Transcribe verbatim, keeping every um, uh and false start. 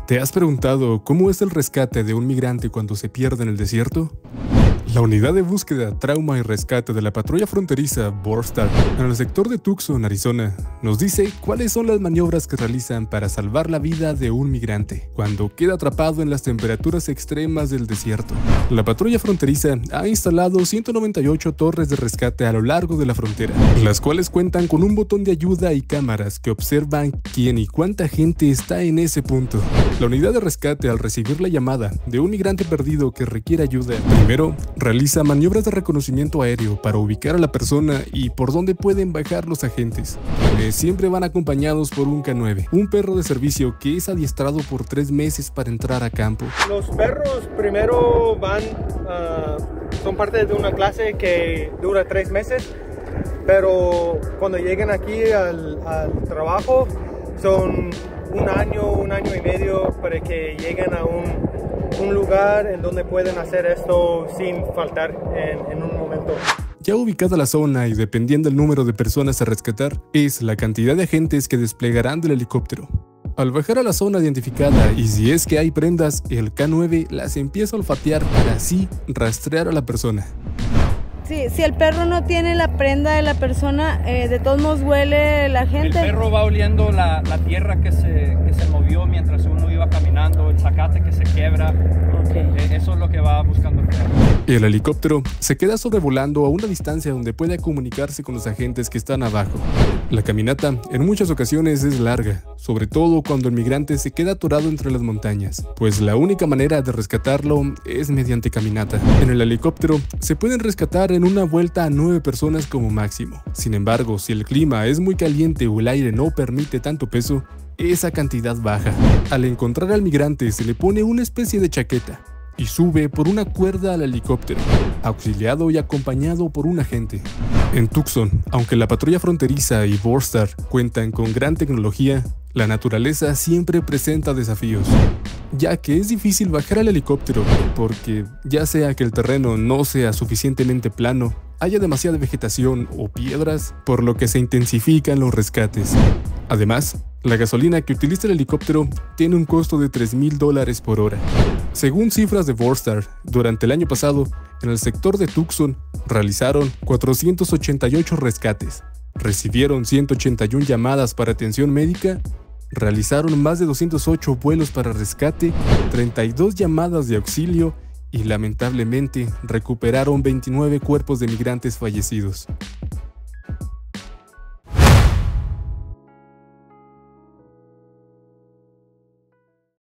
¿Te has preguntado cómo es el rescate de un migrante cuando se pierde en el desierto? La unidad de búsqueda, trauma y rescate de la patrulla fronteriza Borstar en el sector de Tucson, Arizona, nos dice cuáles son las maniobras que realizan para salvar la vida de un migrante cuando queda atrapado en las temperaturas extremas del desierto. La patrulla fronteriza ha instalado ciento noventa y ocho torres de rescate a lo largo de la frontera, las cuales cuentan con un botón de ayuda y cámaras que observan quién y cuánta gente está en ese punto. La unidad de rescate, al recibir la llamada de un migrante perdido que requiere ayuda, primero realiza maniobras de reconocimiento aéreo para ubicar a la persona y por dónde pueden bajar los agentes, quienes siempre van acompañados por un K nueve, un perro de servicio que es adiestrado por tres meses para entrar a campo. Los perros primero van, uh, son parte de una clase que dura tres meses, pero cuando llegan aquí al, al trabajo son un año, un año y medio para que lleguen a un, un lugar en donde pueden hacer esto sin faltar en, en un momento. Ya ubicada la zona y dependiendo del número de personas a rescatar, es la cantidad de agentes que desplegarán del helicóptero. Al bajar a la zona identificada y si es que hay prendas, el K nueve las empieza a olfatear para así rastrear a la persona. Sí, si el perro no tiene la prenda de la persona, eh, de todos modos huele la gente. El perro va oliendo la, la tierra que se, que se movió mientras uno iba caminando, el zacate que se quiebra. Okay. Eh, eso es lo que va buscando el perro. El helicóptero se queda sobrevolando a una distancia donde pueda comunicarse con los agentes que están abajo. La caminata en muchas ocasiones es larga, sobre todo cuando el migrante se queda atorado entre las montañas, pues la única manera de rescatarlo es mediante caminata. En el helicóptero se pueden rescatar en una vuelta a nueve personas como máximo. Sin embargo, si el clima es muy caliente o el aire no permite tanto peso, esa cantidad baja. Al encontrar al migrante se le pone una especie de chaqueta y sube por una cuerda al helicóptero, auxiliado y acompañado por un agente. En Tucson, aunque la patrulla fronteriza y Borstar cuentan con gran tecnología, la naturaleza siempre presenta desafíos, ya que es difícil bajar al helicóptero porque ya sea que el terreno no sea suficientemente plano, haya demasiada vegetación o piedras, por lo que se intensifican los rescates. Además, la gasolina que utiliza el helicóptero tiene un costo de tres mil dólares por hora. Según cifras de Borstar, durante el año pasado, en el sector de Tucson, realizaron cuatrocientos ochenta y ocho rescates, recibieron ciento ochenta y una llamadas para atención médica, realizaron más de doscientos ocho vuelos para rescate, treinta y dos llamadas de auxilio y lamentablemente recuperaron veintinueve cuerpos de migrantes fallecidos.